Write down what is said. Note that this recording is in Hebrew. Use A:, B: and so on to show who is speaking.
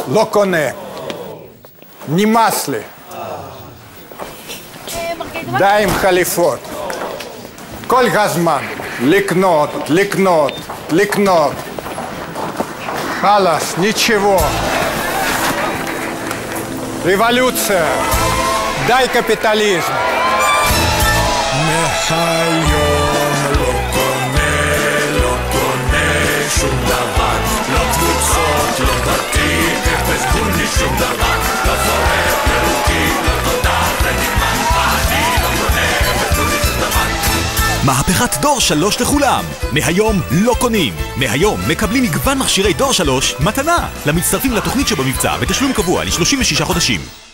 A: לא קונה. נמאס לי. די עם חליפות. כל הזמן. לקנות, לקנות, לקנות. חלאס, נичего. רבולוציה. די קפיטליזם.
B: מהיום לא קונה שום דבר, לא קבוצות, לא בתים, אפס גוני שום דבר, לא זורק פירוקים, לא תודה, זה נגמר, אני לא קונה, אפס גוני שום דבר.
C: מהפכת דור 3 לכולם. מהיום לא קונים. מהיום מקבלים מגוון מכשירי דור 3 מתנה למצטרפים לתוכנית שבמבצע בתשלום קבוע ל36 חודשים.